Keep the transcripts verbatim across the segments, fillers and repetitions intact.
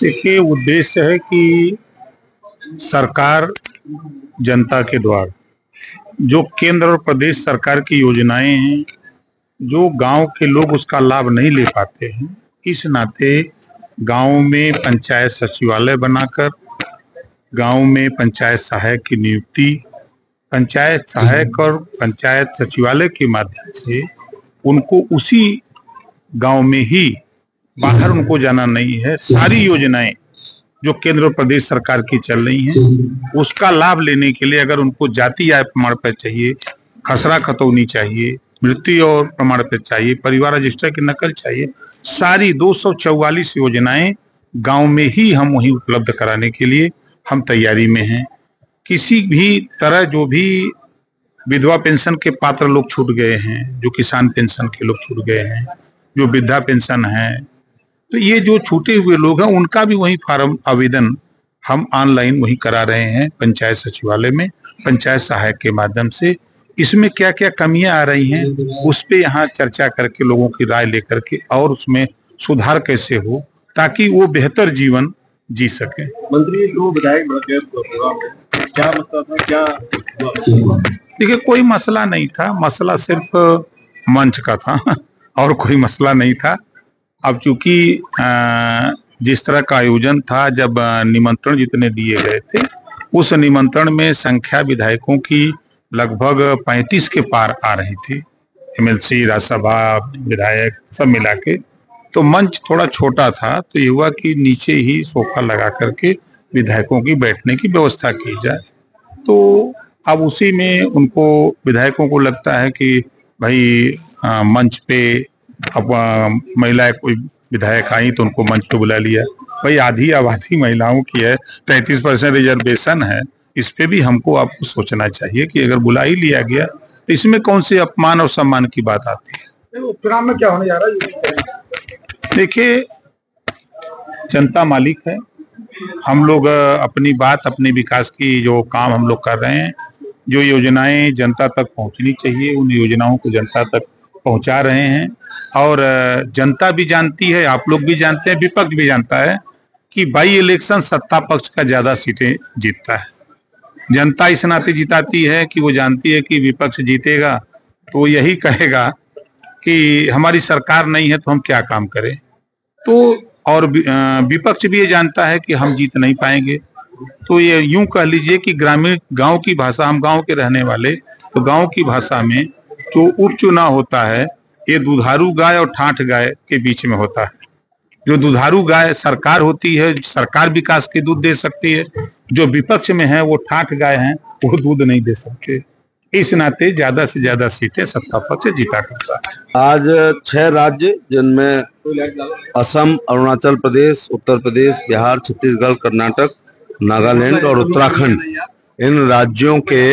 देखिए, उद्देश्य है कि सरकार जनता के द्वार जो केंद्र और प्रदेश सरकार की योजनाएं हैं, जो गांव के लोग उसका लाभ नहीं ले पाते हैं, इस नाते गांव में पंचायत सचिवालय बनाकर गांव में पंचायत सहायक की नियुक्ति, पंचायत सहायक और पंचायत सचिवालय के माध्यम से उनको उसी गांव में ही, बाहर उनको जाना नहीं है, सारी योजनाएं जो केंद्र और प्रदेश सरकार की चल रही हैं उसका लाभ लेने के लिए अगर उनको जाति आय प्रमाण पत्र चाहिए, खसरा खतौनी चाहिए, मृत्यु और प्रमाण पत्र चाहिए, परिवार रजिस्टर की नकल चाहिए, सारी दो सौ चौवालीस योजनाएं गांव में ही हम वहीं उपलब्ध कराने के लिए हम तैयारी में हैं। किसी भी तरह जो भी विधवा पेंशन के पात्र लोग छूट गए हैं, जो किसान पेंशन के लोग छूट गए हैं, जो वृद्धा पेंशन है, तो ये जो छूटे हुए लोग हैं उनका भी वही फार्म आवेदन हम ऑनलाइन वही करा रहे हैं पंचायत सचिवालय में, पंचायत सहायक के माध्यम से। इसमें क्या क्या कमियां आ रही हैं उस पे यहाँ चर्चा करके लोगों की राय लेकर के और उसमें सुधार कैसे हो ताकि वो बेहतर जीवन जी सके। मंत्री जो विधायक क्या मसला था, क्या? देखिए, कोई मसला नहीं था, मसला सिर्फ मंच का था और कोई मसला नहीं था। अब चूंकि जिस तरह का आयोजन था, जब निमंत्रण जितने दिए गए थे उस निमंत्रण में संख्या विधायकों की लगभग पैंतीस के पार आ रही थी, एमएलसी, राज्यसभा विधायक सब मिला के, तो मंच थोड़ा छोटा था, तो ये हुआ कि नीचे ही सोफा लगा करके विधायकों की बैठने की व्यवस्था की जाए। तो अब उसी में उनको विधायकों को लगता है कि भाई आ, मंच पे अब महिलाएं कोई विधायक आई तो उनको मंच पे बुला लिया। भाई आधी आबादी महिलाओं की है, तैंतीस परसेंट रिजर्वेशन है, इस पे भी हमको आपको सोचना चाहिए कि अगर बुला ही लिया गया तो इसमें कौन से अपमान और सम्मान की बात आती है। उपचुनाव में क्या होने जा रहा है? देखिए, जनता मालिक है, हम लोग अपनी बात, अपने विकास की जो काम हम लोग कर रहे हैं, जो योजनाएं जनता तक पहुंचनी चाहिए उन योजनाओं को जनता तक पहुंचा रहे हैं। और जनता भी जानती है, आप लोग भी जानते हैं, विपक्ष भी जानता है कि बाई इलेक्शन सत्ता पक्ष का ज्यादा सीटें जीतता है। जनता इस नाते जिताती है कि वो जानती है कि विपक्ष जीतेगा तो वो यही कहेगा कि हमारी सरकार नहीं है तो हम क्या काम करें। तो और विपक्ष भी ये जानता है कि हम जीत नहीं पाएंगे। तो ये यूं कह लीजिए कि ग्रामीण गांव की भाषा, हम गांव के रहने वाले, तो गांव की भाषा में जो उपचुनाव होता है ये दुधारू गाय और ठाठ गाय के बीच में होता है। जो दुधारू गाय सरकार होती है, सरकार विकास के दूध दे सकती है, जो विपक्ष में है वो ठाठ गाय हैं, वो दूध नहीं दे सकते। इस नाते ज्यादा से ज्यादा सीटें सत्ता पक्ष जीता करता है। आज छह राज्य जिनमें असम, अरुणाचल प्रदेश, उत्तर प्रदेश, बिहार, छत्तीसगढ़, कर्नाटक, नागालैंड और उत्तराखंड, इन राज्यों के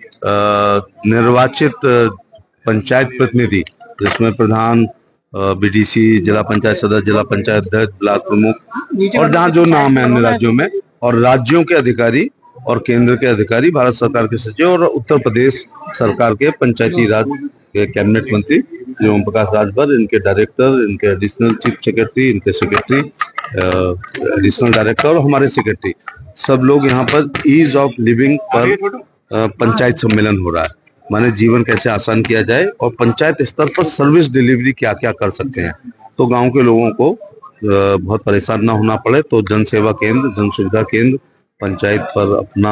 निर्वाचित पंचायत प्रतिनिधि, जिसमें प्रधान, बीडीसी, जिला पंचायत सदस्य, जिला पंचायत अध्यक्ष, ब्लॉक प्रमुख और जहाँ जो नाम है अन्य राज्यों में, और राज्यों के अधिकारी और केंद्र के अधिकारी, भारत सरकार के सचिव और उत्तर प्रदेश सरकार के पंचायती राज के कैबिनेट मंत्री ओम प्रकाश राजभर, इनके डायरेक्टर, इनके एडिशनल चीफ सेक्रेटरी, इनके सेक्रेटरी, एडिशनल डायरेक्टर और हमारे सेक्रेटरी, सब लोग यहाँ पर ईज ऑफ लिविंग पर पंचायत सम्मेलन हो रहा है। माने जीवन कैसे आसान किया जाए और पंचायत स्तर पर सर्विस डिलीवरी क्या क्या कर सकते हैं, तो गांव के लोगों को बहुत परेशान ना होना पड़े। तो जन सेवा केंद्र, जन सुविधा केंद्र पंचायत पर अपना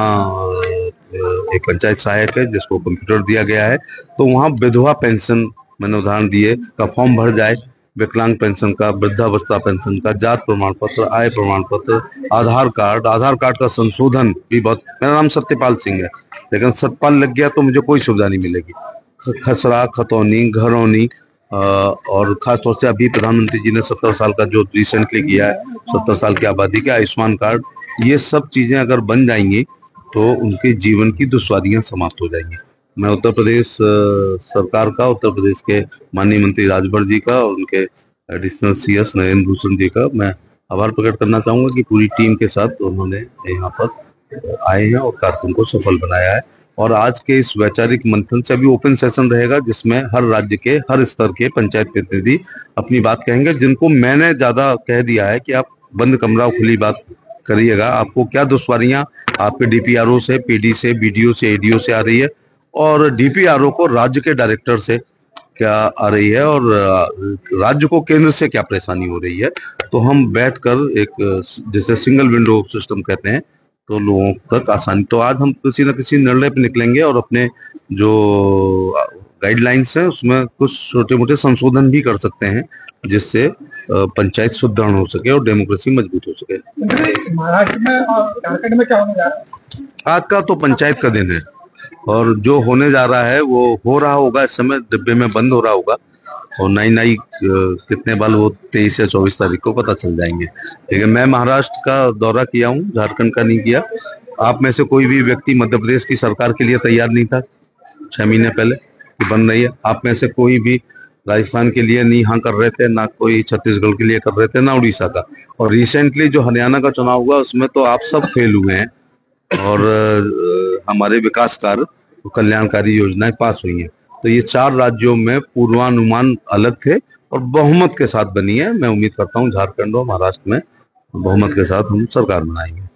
एक पंचायत सहायक है जिसको कंप्यूटर दिया गया है, तो वहाँ विधवा पेंशन, मैंने उदाहरण दिए, का फॉर्म भर जाए, विकलांग पेंशन का, वृद्धावस्था पेंशन का, जात प्रमाण पत्र, आय प्रमाण पत्र, आधार कार्ड, आधार कार्ड का संशोधन भी बहुत। मेरा नाम सत्यपाल सिंह है, लेकिन सतपाल लग गया तो मुझे कोई सुविधा नहीं मिलेगी। खसरा खतौनी, घरौनी, और खासतौर से अभी प्रधानमंत्री जी ने सत्तर साल का जो रिसेंटली किया है, सत्तर साल की आबादी के आयुष्मान कार्ड, ये सब चीजें अगर बन जाएंगी तो उनके जीवन की दुश्वारियां समाप्त हो जाएंगी। मैं उत्तर प्रदेश सरकार का, उत्तर प्रदेश के माननीय मंत्री राजभर जी का और उनके एडिशनल सीएस नरेंद्र भूषण जी का मैं आभार प्रकट करना चाहूंगा कि पूरी टीम के साथ उन्होंने यहाँ पर आए हैं और कार्यक्रम को सफल बनाया है। और आज के इस वैचारिक मंथन से अभी ओपन सेशन रहेगा जिसमें हर राज्य के, हर स्तर के पंचायत प्रतिनिधि अपनी बात कहेंगे, जिनको मैंने ज्यादा कह दिया है कि आप बंद कमरा खुली बात करिएगा। आपको क्या दुश्वारियां आपके डीपीआरओ से, पीडी से, बीडीओ से, एडीओ से आ रही है, और डीपीआरओ को राज्य के डायरेक्टर से क्या आ रही है, और राज्य को केंद्र से क्या परेशानी हो रही है। तो हम बैठकर एक जैसे सिंगल विंडो सिस्टम कहते हैं, तो लोगों तक आसानी। तो आज हम किसी न किसी निर्णय पर निकलेंगे और अपने जो गाइडलाइंस है उसमें कुछ छोटे मोटे संशोधन भी कर सकते हैं, जिससे पंचायत सुदृढ़ हो सके और डेमोक्रेसी मजबूत हो सके। महाराष्ट्र में और झारखंड में क्या होने जा रहा है? आज का तो पंचायत का दिन है, और जो होने जा रहा है वो हो रहा होगा, इस समय डिब्बे में बंद हो रहा होगा, और नई नई कितने बाल वो तेईस या चौबीस तारीख को पता चल जाएंगे। लेकिन मैं महाराष्ट्र का दौरा किया हूँ, झारखंड का नहीं किया। आप में से कोई भी व्यक्ति मध्य प्रदेश की सरकार के लिए तैयार नहीं था छह महीने पहले कि बन रही है। आप में से कोई भी राजस्थान के लिए नहीं हाँ कर रहे थे, ना कोई छत्तीसगढ़ के लिए कर रहे थे, ना उड़ीसा का। और रिसेंटली जो हरियाणा का चुनाव हुआ उसमें तो आप सब फेल हुए हैं, और हमारे विकास कार्य, कल्याणकारी योजनाएं पास हुई हैं। तो ये चार राज्यों में पूर्वानुमान अलग थे और बहुमत के साथ बनी है। मैं उम्मीद करता हूँ झारखंड और महाराष्ट्र में बहुमत के साथ हम सरकार बनाएंगे।